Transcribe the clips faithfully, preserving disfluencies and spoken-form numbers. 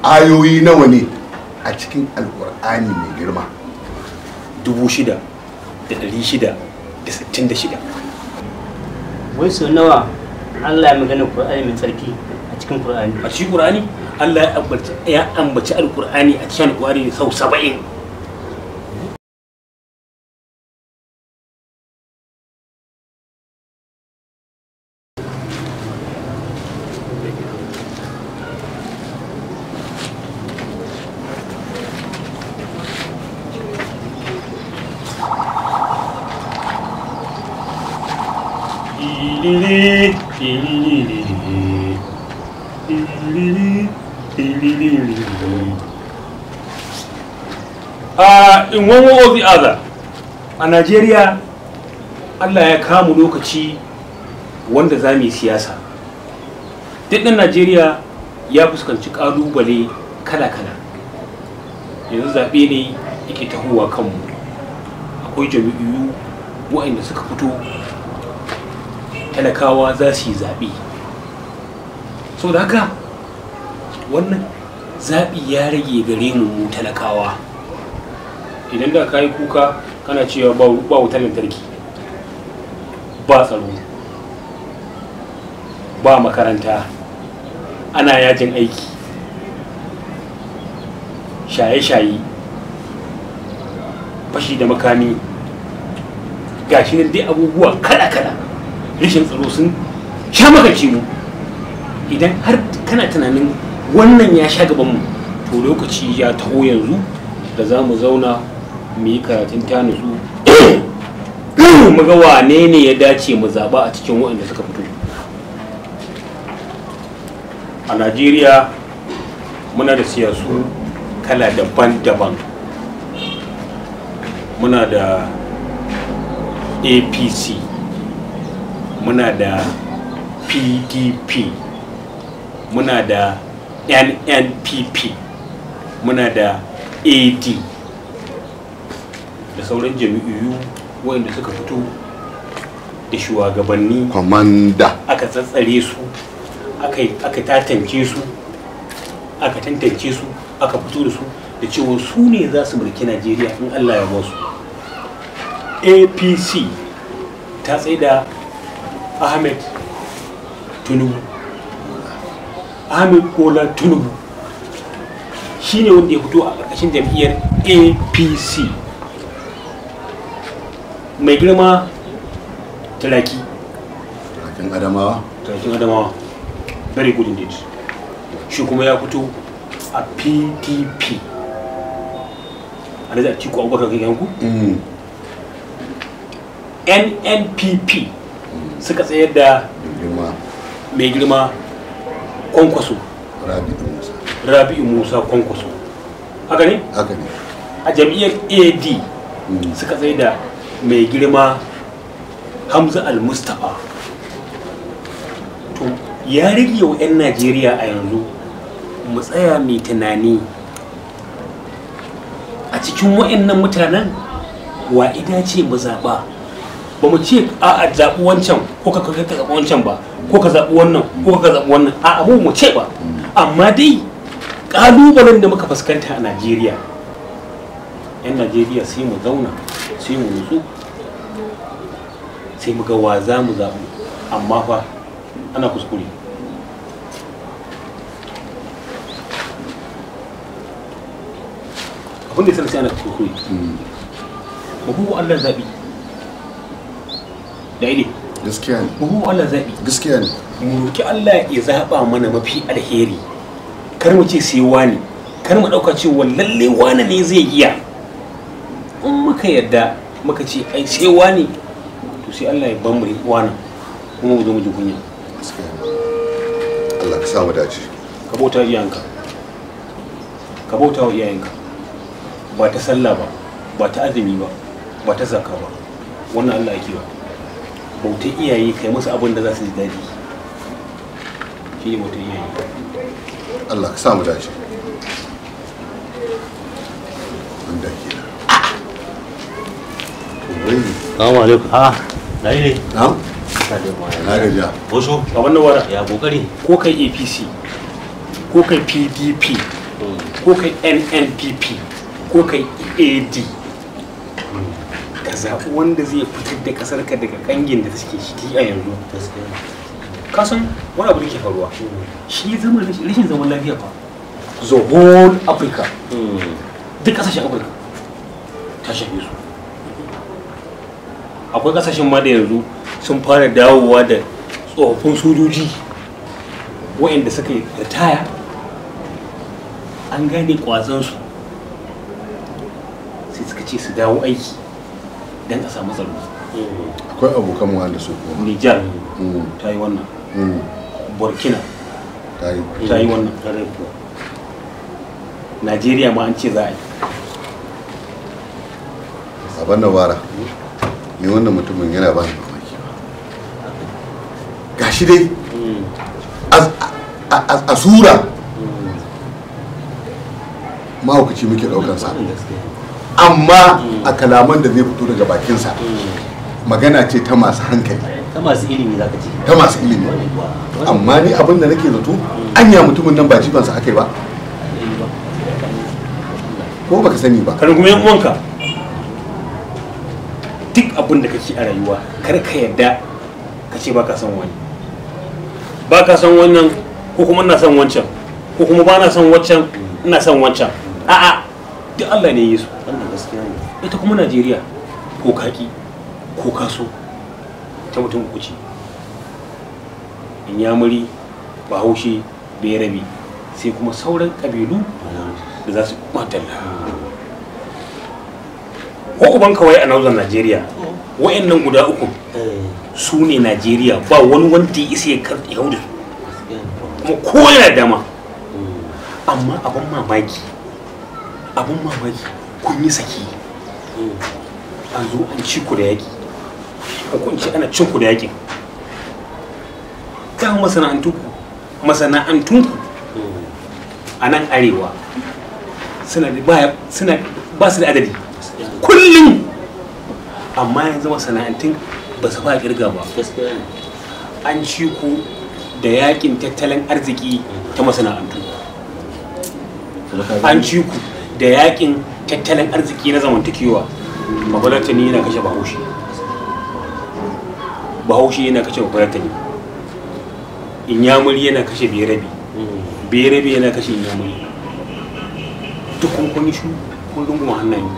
ayoyi nawa ne a cikin alkur'ani mai girma? dubu shida da ɗari shida da sittin da shida. Wai sau nawa Allah ya magana Qur'ani mai tsarki a cikin Qur'ani? A cikin Qur'ani Allah ya ambaci ya ambaci alkur'ani a cikin alkur'ani sau saba'in. Uh, in one way or the other, a Najeriya Allah ya kamu lokaci wanda za mu yi siyasa. Duk ɗan Najeriya ya fuskanci ƙalubale kala-kala. Yanzu zaɓe ne yake tahowa kanmu. Akwai jami'u waɗanda suka fito, talakawa za su yi zaɓe. So da haka wannan zaɓi ya rage gare mu mu talakawa. Idan da ka yi kuka kana cewa ba wutar lantarki, ba tsaro, ba makaranta, ana yajin aiki, shaye-shaye, fashi da makami, gashi nan dai abubuwa kala-kala, rashin tsaro sun sha makance mu. Idan har kana tunanin wannan ya sha gabanmu, to lokaci ya taho yanzu da za mu zauna mu yi karatun ta nutsu mu ga wane ne ya dace mu zaba a cikin waɗanda suka fito. A Najeriya muna da siyasu kala daban-daban. Muna da A P C, muna da P D P, muna da N N P P, muna da A D da sauran jami'u waɗanda suka fito da shugabanni komanda aka tsatsare su, aka tatance su, aka tantance su, aka fito da su da cewa su ne za su mulki Najeriya in Allah ya ba su. A P C ta tsaida Ahmed Tinubu. Ahmed Bola Tinubu shine wanda ya fito a ƙarƙashin jam'iyyar A P C. Mai girma Tsokaci. Turakin Adamawa. Turakin Adamawa. Very good indeed. Shi kuma ya fito a P D P. Alhaji Atiku Abubakar kai yanku? N N P P suka tsayar da mai girma Kwankwaso. Rabi'u Musa. Rabi'u Musa Kwankwaso. Haka ne? Haka ne. A jam'iyyar A D suka tsayar da mai girma Hamza Al-Mustapha. To ya rage wa 'yan Najeriya a yanzu mu tsaya mai tunani a cikin wa'annan mutanen wa ida ce mu zaɓa. Ba mu ce a a zaɓi wancan ko ka zaɓi wancan ba, ko ka zaɓi wannan ko ka zaɓi wannan, a abu mu ce ba. Amma dai ƙalubalen da muka fuskanta a Najeriya, 'yan Najeriya sai mu zauna sai mu nutsu sai mu ga wa za mu zaɓi. Amma fa ana kuskure. Abin da ya sai ana kuskure. Mu Allah zaɓi. Da ile gaskiya ne. Mu Allah zaɓi. Gaskiya ne. Mu roki Allah ya zaɓa mana mafi alheri. Kar mu ce sai wani, kar mu ɗauka cewa lalle wani ne zai iya. In muka yarda muka ce ai sai wani, to sai Allah ya ban mu wani kuma mu zo mu ji kunya. Allah ka sa mu dace. Ka bauta iyayenka, ka bauta wa iyayenka, ba ta sallah ba, ba ta azumi ba, ba ta zakka ba. Wannan Allah yake ba. Bautar iyaye kai musu abin da za su ji daɗi. Shi ne bautar iyaye. Allah ka sa mu dace. Wanda ke da. Assalamu alaikum. Ah, dai ne. Na'am. Na gajiya. Bosho. A wannan wara ya kokari. Ko kai A P C, ko kai P D P, ko kai N N P P ko kai E A D ka zaɓi wanda zai fitar da ƙasar ka daga ƙangin da take ciki a yanzu. Ka san wani abu da ke faruwa shi zama rashin zaman lafiya fa the whole Africa duk ƙasashen Africa ta shafe su. Akwai ƙasashen ma da yanzu sun fara dawowa da tsofaffin sojoji waɗanda suka yi ritaya an gane ƙwazonsu sai suka ce su dawo aiki don a samu tsaro. Akwai abokan mu wanda su kuma Nijar ta yi wannan, Burkina ta yi wannan, Najeriya ma an ce za a yi. Abin da bara ni wannan mutumin yana ba ni mamaki gashi dai a sura mahaukaci muke daukansa, amma a kalaman da zai fito daga bakinsa magana ce ta masu hankali, ta masu ilimi za ka ce, ta masu ilimi. Amma ni abin da nake zato anya mutumin nan ba jifansa aka yi ba ko baka sani ba. Kar kuma yan uwanka duk abin da kake a rayuwa kar ka yarda ka ce baka son wani, baka son wannan ko kuma ina son wancan ko kuma ba na son wancan ina son wancan. A'a duk Allah ne ya yi su. wannan gaskiya ne. Ita kuma Najeriya ko kaki ko kaso ta mutum uku ce, Inyamuri, Bahaushe, Berabe, sai kuma sauran kabilu da za su matalla. Ko uban kawai a nauzan Najeriya wa'annan guda uku su ne Najeriya, ba wani wanda ya isa ya karɓi hau da su kuma ko yana dama. Amma abin mamaki abin mamaki kun yi saki an zo an ci ku da yaƙi, ko kun ci ana cin ku da yaƙin. Ga masana'antunku masana'antunku a nan arewa suna ba su da adadi kullum, amma yanzu masana'antun ba su ba kirga ba. An ci ku da yaƙin tattalin arziki ta masana'antu, an ci ku da yaƙin tattalin arziki na zamantakewa. Mabalatani yana kashe Bahaushe, Bahaushe yana kashe Mabalatani, Inyamuri yana kashe Berabe, Berabe yana kashe Inyamuri. Duk kun kun yi shi kun runguma hannaye.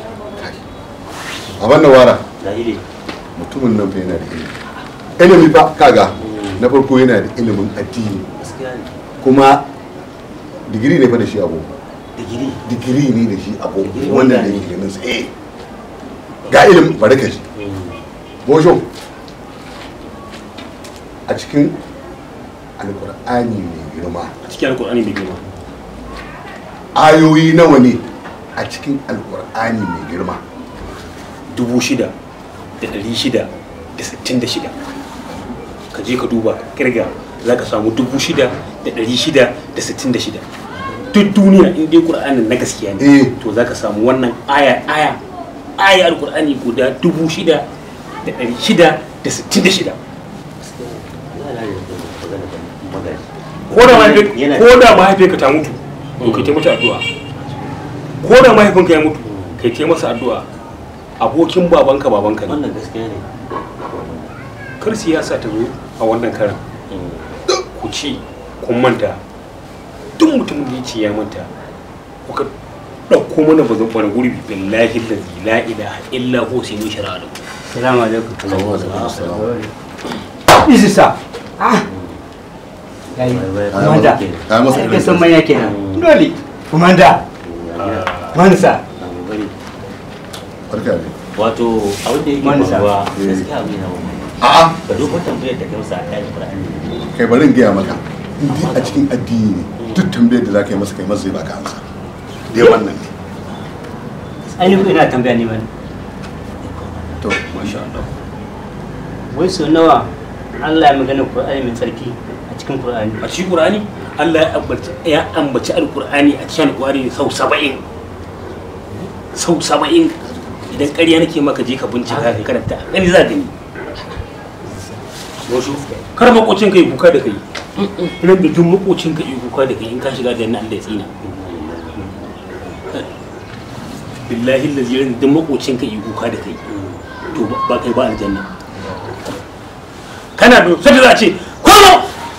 Abin da wara mutumin nan fa yana da ilimi, ilimi fa kaga na farko yana da ilimin addini kuma digiri ne fa da shi abu digiri digiri ne da shi abu wannan da yake ganin sa eh ga ilimin barka shi. Bosho a cikin alkur'ani mai girma, A cikin alkur'ani mai girma ayoyi nawa ne a cikin alkur'ani mai girma? dubu shida da ɗari shida da sittin da shida. Ka je ka duba kirga za ka samu dubu shida da ɗari shida da sittin da shida. Duk duniya in dai ƙur'anin na gaskiya ne to za ka samu wannan aya aya aya alƙur'ani guda dubu shida da ɗari shida da sittin da shida. Ko da mahaifinka ta mutu to kai ta mata addu'a, ko da mahaifinka ya mutu kai ta masa addu'a. Abokin babanka babanka ne. Wannan gaskiya ne. Kar siyasa ta zo a wannan karan ku ci kun manta, duk mutumin da ya ce ya manta kuka ɗauko mana bazan ɓara gurbi billahi la ilaha illa hu sai mun shari'a da ku. Assalamu alaikum. Assalamu Isa. Ah. Yayi. Komanda. Ai san manya kenan. Dole. Komanda. Mansa. barka ne. Wato abin da yake faruwa gaskiya abin yana mamaki. A'a Ka duba tambayar da kai masa a kayan Qur'ani. kai bari in gaya maka in dai a cikin addini ne duk tambayar da za ka yi masa kai masa zai baka amsa dai wannan ne. Ai ni ina tambaya ne man. To masha Allah. Wai so nawa Allah ya magana Qur'ani mai tsarki a cikin Qur'ani. A cikin Qur'ani Allah ya ambaci ya ambaci Al-Qur'ani a cikin Qur'ani sau saba'in. Sau saba'in. Idan ƙarya nake maka je ka bincika ka karanta gani za gani. Bosho kar makocin kai kuka da kai. Ran da duk makocin ka yi kuka da kai in ka shiga da nan Allah ya tsina. billahi lazi ran da makocin ka yi kuka da kai to ba kai ba aljanna kana do sai za a ce kono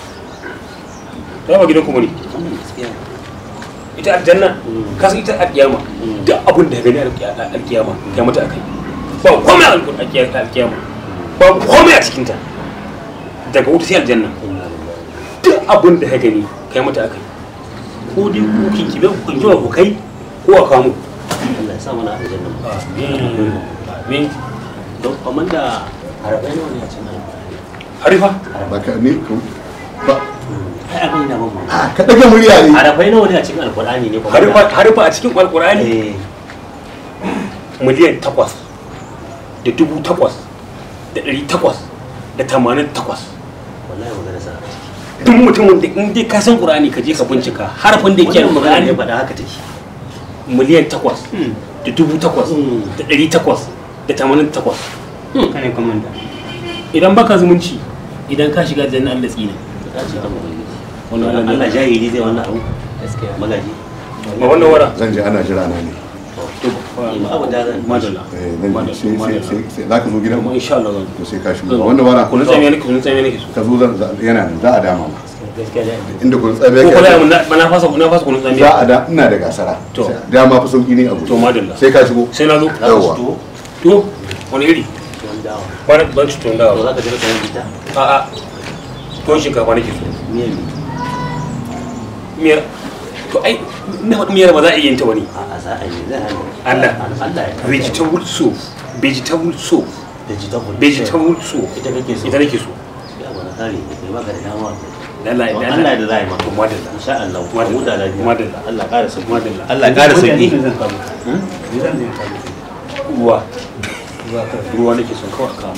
ba gidan ku ne ita aljanna ka san ita alkiyama duk abin da gani alkiyama kai mata akai ba komai alkiyama ba komai a cikin ta daga wuta sai aljanna duk abin da gani kai mata akai ko dai ku kin kibe ku kin ku kai ko a kamu Allah ya sa mana aljanna amin amin don komanda harafai nawa ne a cikin harifa ba ka ne ko ba ai abin da mamu a ka daga murya ne harafai nawa ne a cikin alqur'ani ne harifa harifa a cikin alqur'ani eh miliyan takwas da dubu takwas da ɗari takwas da tamanin takwas wallahi magana sa duk mutumin da in dai ka san qur'ani ka je ka bincika harafin da yake magana qur'ani ne faɗa haka take miliyan takwas da dubu takwas da ɗari takwas da tamanin takwas kane komanda idan baka zumunci idan ka shiga jannan Allah tsina ta ce ta magana wannan Allah jahili zai wannan abu gaskiya magaji ba wannan wara zan je ana jira na ne to ma abu da zan madalla eh zan je sai sai sai sai za ka zo gidan kuma mu insha Allah zan to sai ka shigo wannan wara kun tsame ne kun tsame ne ke so ka zo zan yana nan za a dama ma gaskiya da inda kun tsabe ko kula ka mun na fasa na fasa kun tsame za a da ina da gasara To. dama fa sauki ne a gudu to madalla sai ka shigo sai na zo Yawwa. to wani iri tuwon dawa ba ba ci tun to dawa za ka jira tuwon bita a a to shinkafa nake so miyan mi miyar to ai na faɗi miyar ba za a iya yin ta wani a a za a yi zai hana Allah. Allah ya vegetable soup vegetable soup vegetable vegetable soup ita kake so ita nake so ya wani kare ne kai baka da dama Allah To ya Allah da za a yi maka to madalla insha Allah ku Madalla. huta lafiya Madalla. Allah ƙara sauki Madalla. Allah ƙara sauki zan kawo zan zan kawo ruwa ruwa ka ruwa nake son kawai a kawo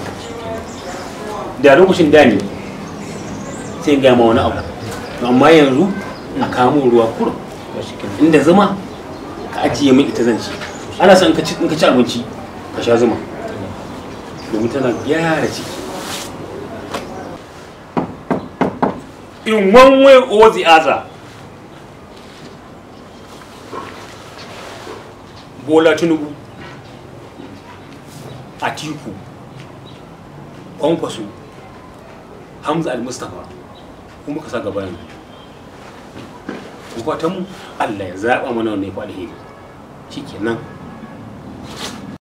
da lokacin da ne sai in gaya ma wani abu To amma yanzu a kawo min ruwa kurum inda zuma ka ajiye min ita zan ci ana son in ka ci in ka ci abinci ka sha zuma domin tana gyara ciki in one way or the other Bola Tinubu Atiku Kwankwaso Hamza Al-Mustapha kuma ka sa gaba yanzu fatan mu Allah ya zaɓa mana wannan ya faɗi hiri shikenan